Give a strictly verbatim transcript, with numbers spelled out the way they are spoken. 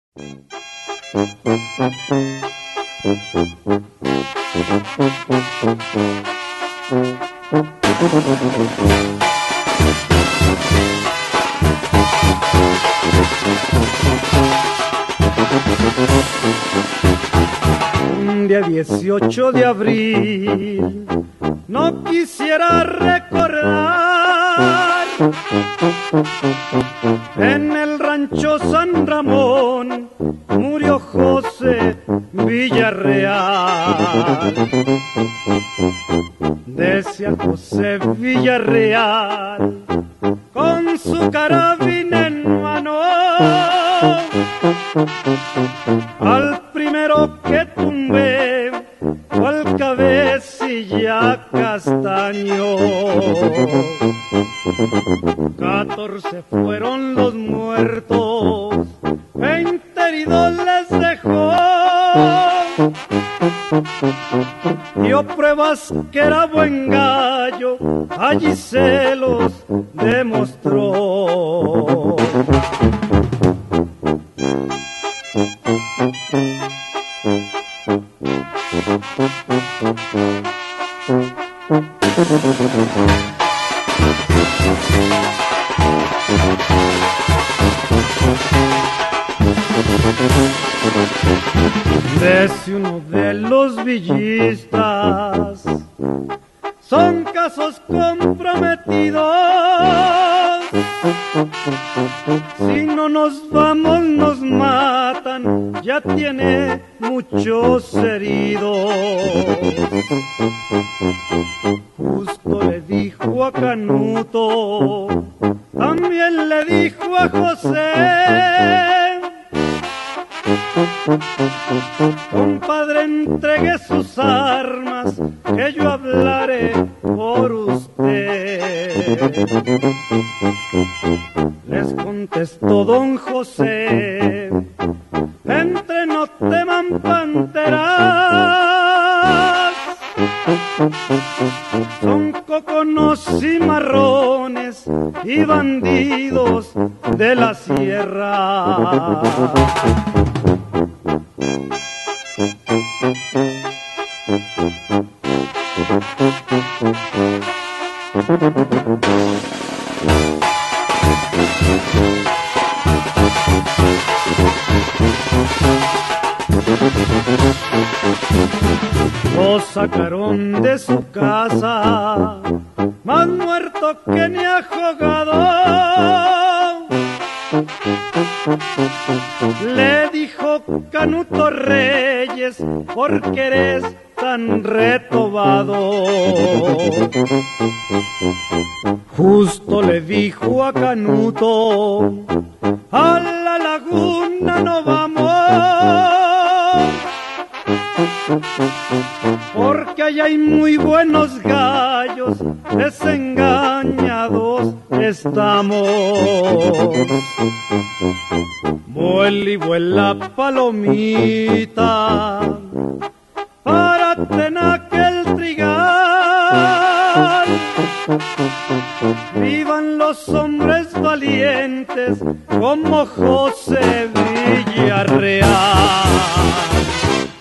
Un día dieciocho de abril no quisiera recordar, en el rancho San Ramón murió José Villarreal. Decía José Villarreal con su carabina en mano: al primero que tumbé fue al Cabecilla Castaño. Catorce fueron los muertos, veinte heridos les dejó. Dio pruebas que era buen gallo, allí se los demostró. Dice uno de los villistas, son casos comprometidos, si no nos vamos nos matan, ya tiene muchos heridos. Justo le dijo a Canuto, también le dijo a José: compadre, entregue sus armas, que yo hablaré por usted. Les contestó don José: entre no teman panteras, son coconos y marrones y bandidos de la sierra. Lo sacaron de su casa, más muerto que ni ahogado. Le dijo Canuto Reyes: ¿por qué eres tan retobado? Justo le dijo a Canuto: a la laguna no vamos, porque allá hay muy buenos gallos, desengañados estamos. Vuela y vuela palomita, párate en aquel trigal. Vivan los hombres valientes como José Villarreal.